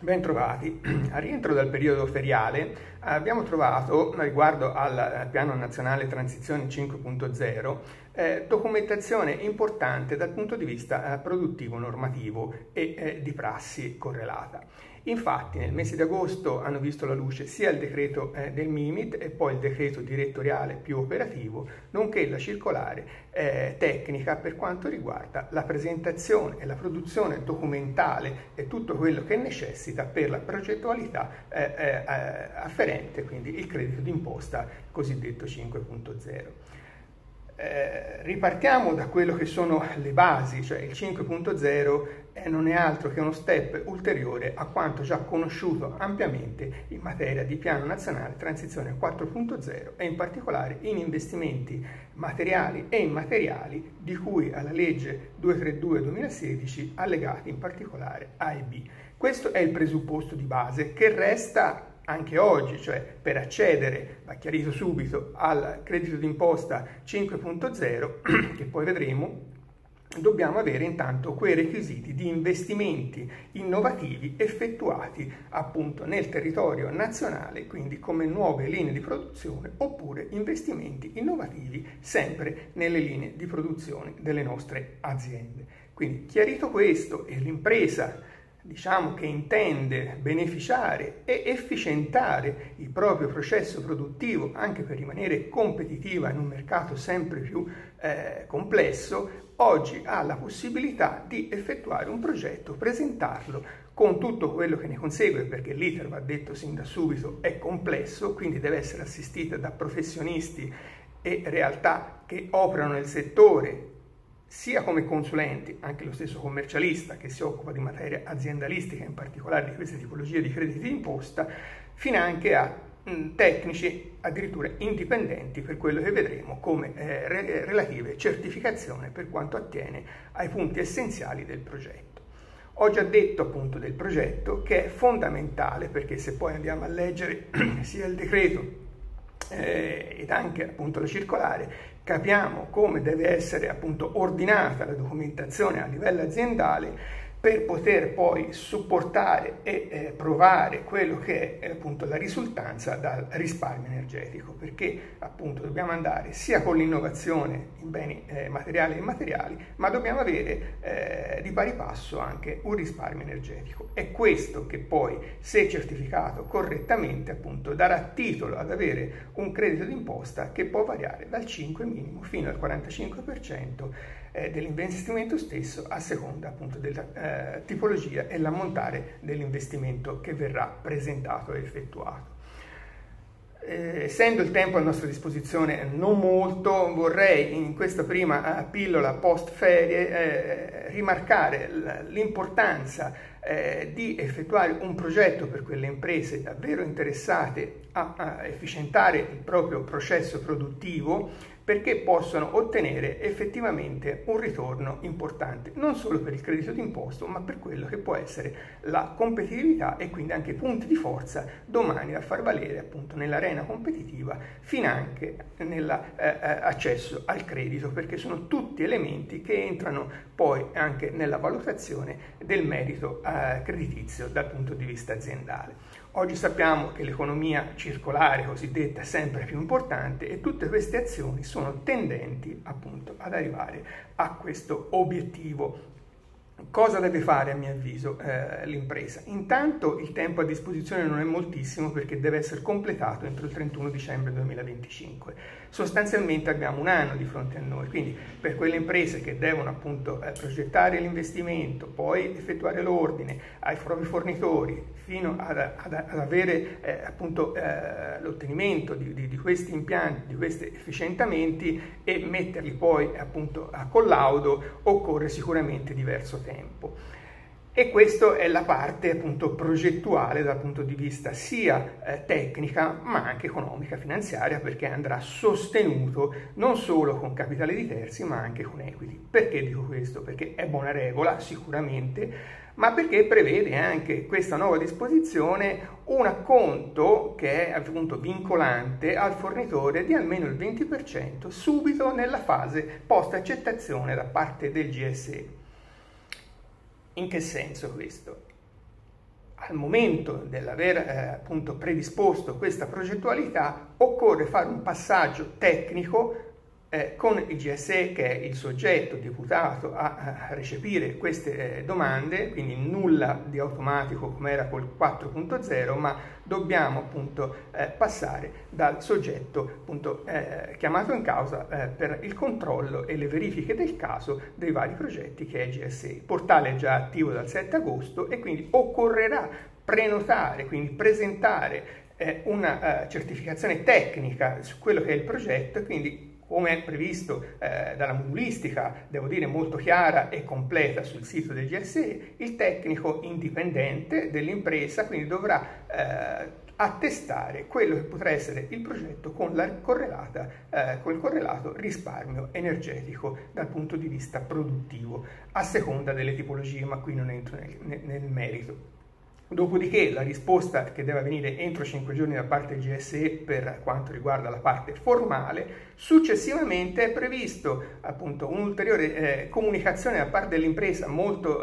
Bentrovati. A rientro dal periodo feriale abbiamo trovato, riguardo al Piano Nazionale Transizione 5.0, documentazione importante dal punto di vista produttivo, normativo e di prassi correlata. Infatti nel mese di agosto hanno visto la luce sia il decreto del MIMIT e poi il decreto direttoriale più operativo, nonché la circolare tecnica per quanto riguarda la presentazione e la produzione documentale e tutto quello che necessita per la progettualità afferente, quindi il credito d'imposta cosiddetto 5.0. Ripartiamo da quello che sono le basi, cioè il 5.0 non è altro che uno step ulteriore a quanto già conosciuto ampiamente in materia di Piano Nazionale Transizione 4.0 e in particolare in investimenti materiali e immateriali di cui alla legge 232/2016 allegati in particolare A e B. Questo è il presupposto di base che resta anche oggi, cioè per accedere, va chiarito subito, al credito d'imposta 5.0, che poi vedremo, dobbiamo avere intanto quei requisiti di investimenti innovativi effettuati appunto nel territorio nazionale, quindi come nuove linee di produzione oppure investimenti innovativi sempre nelle linee di produzione delle nostre aziende. Quindi chiarito questo e l'impresa diciamo che intende beneficiare e efficientare il proprio processo produttivo anche per rimanere competitiva in un mercato sempre più complesso, oggi ha la possibilità di effettuare un progetto, presentarlo con tutto quello che ne consegue, perché l'iter, va detto sin da subito, è complesso, quindi deve essere assistita da professionisti e realtà che operano nel settore, sia come consulenti, anche lo stesso commercialista che si occupa di materia aziendalistica, in particolare di queste tipologie di crediti d'imposta, fino anche a tecnici addirittura indipendenti per quello che vedremo come relative certificazioni per quanto attiene ai punti essenziali del progetto. Ho già detto appunto del progetto che è fondamentale, perché se poi andiamo a leggere sia il decreto ed anche appunto la circolare, capiamo come deve essere appunto ordinata la documentazione a livello aziendale per poter poi supportare e provare quello che è appunto la risultanza dal risparmio energetico, perché appunto dobbiamo andare sia con l'innovazione in beni materiali e immateriali, ma dobbiamo avere di pari passo anche un risparmio energetico. È questo che poi, se certificato correttamente, appunto darà titolo ad avere un credito d'imposta che può variare dal 5 minimo fino al 45% dell'investimento stesso, a seconda appunto della tipologia e l'ammontare dell'investimento che verrà presentato e effettuato. Essendo il tempo a nostra disposizione non molto, vorrei in questa prima pillola post ferie rimarcare l'importanza di effettuare un progetto per quelle imprese davvero interessate a efficientare il proprio processo produttivo, perché possono ottenere effettivamente un ritorno importante, non solo per il credito d'imposta, ma per quello che può essere la competitività e quindi anche punti di forza domani da far valere appunto nell'arena competitiva, finanche nell'accesso al credito, perché sono tutti elementi che entrano poi anche nella valutazione del merito creditizio dal punto di vista aziendale. Oggi sappiamo che l'economia circolare cosiddetta è sempre più importante e tutte queste azioni sono tendenti appunto ad arrivare a questo obiettivo. Cosa deve fare, a mio avviso, l'impresa? Intanto il tempo a disposizione non è moltissimo, perché deve essere completato entro il 31 dicembre 2025. Sostanzialmente abbiamo un anno di fronte a noi, quindi per quelle imprese che devono appunto progettare l'investimento, poi effettuare l'ordine ai propri fornitori, fino ad avere appunto l'ottenimento di questi impianti, di questi efficientamenti e metterli poi appunto a collaudo, occorre sicuramente diverso tempo. E questa è la parte appunto progettuale dal punto di vista sia tecnica ma anche economica, finanziaria, perché andrà sostenuto non solo con capitale di terzi ma anche con equity. Perché dico questo? Perché è buona regola sicuramente, ma perché prevede anche questa nuova disposizione un acconto che è appunto vincolante al fornitore di almeno il 20% subito nella fase post accettazione da parte del GSE. In che senso questo? al momento dell'aver appunto predisposto questa progettualità occorre fare un passaggio tecnico con il GSE, che è il soggetto deputato a recepire queste domande, quindi nulla di automatico come era col 4.0, ma dobbiamo appunto passare dal soggetto appunto chiamato in causa per il controllo e le verifiche del caso dei vari progetti, che è il GSE. Il portale è già attivo dal 7 agosto e quindi occorrerà prenotare, quindi presentare una certificazione tecnica su quello che è il progetto, e quindi come è previsto dalla modulistica, devo dire molto chiara e completa sul sito del GSE, il tecnico indipendente dell'impresa quindi dovrà attestare quello che potrà essere il progetto con il correlato risparmio energetico dal punto di vista produttivo, a seconda delle tipologie, ma qui non entro nel merito. Dopodiché la risposta che deve avvenire entro 5 giorni da parte del GSE per quanto riguarda la parte formale. Successivamente è previsto appunto un'ulteriore comunicazione da parte dell'impresa molto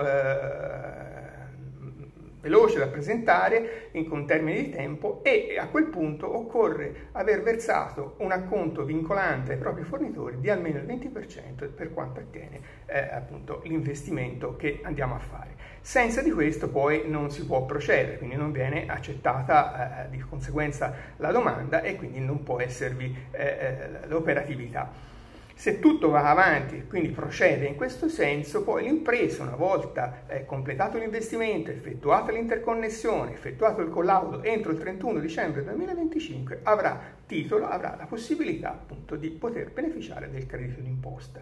veloce da presentare con termini di tempo, e a quel punto occorre aver versato un acconto vincolante ai propri fornitori di almeno il 20% per quanto attiene appunto l'investimento che andiamo a fare. Senza di questo poi non si può procedere, quindi non viene accettata di conseguenza la domanda e quindi non può esservi l'operatività. Se tutto va avanti e quindi procede in questo senso, poi l'impresa, una volta completato l'investimento, effettuata l'interconnessione, effettuato il collaudo entro il 31 dicembre 2025, avrà la possibilità appunto di poter beneficiare del credito d'imposta.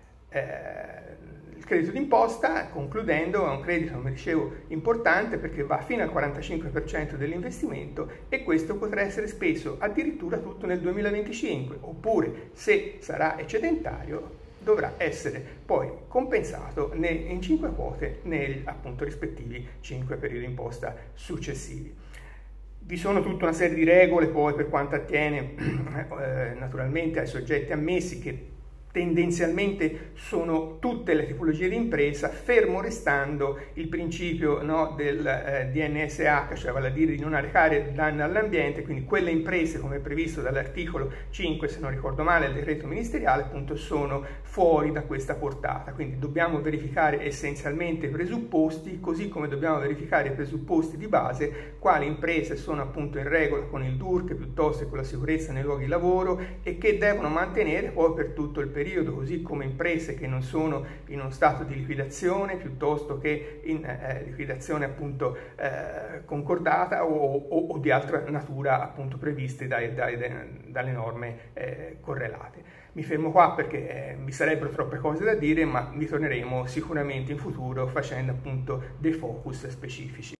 Il credito d'imposta, concludendo, è un credito, come dicevo, importante perché va fino al 45% dell'investimento, e questo potrà essere speso addirittura tutto nel 2025, oppure se sarà eccedentario dovrà essere poi compensato in 5 quote negli appunto rispettivi 5 periodi d'imposta successivi. Vi sono tutta una serie di regole poi per quanto attiene naturalmente ai soggetti ammessi, che tendenzialmente sono tutte le tipologie di impresa, fermo restando il principio del DNSH, cioè vale a dire di non arrecare danno all'ambiente, quindi quelle imprese, come previsto dall'articolo 5, se non ricordo male, del decreto ministeriale, appunto sono fuori da questa portata. Quindi dobbiamo verificare essenzialmente i presupposti, così come dobbiamo verificare i presupposti di base, quali imprese sono appunto in regola con il DURC piuttosto che con la sicurezza nei luoghi di lavoro e che devono mantenere poi per tutto il periodo, così come imprese che non sono in uno stato di liquidazione piuttosto che in liquidazione appunto concordata o di altra natura appunto previste dalle norme correlate. Mi fermo qua perché vi sarebbero troppe cose da dire, ma vi torneremo sicuramente in futuro facendo appunto dei focus specifici.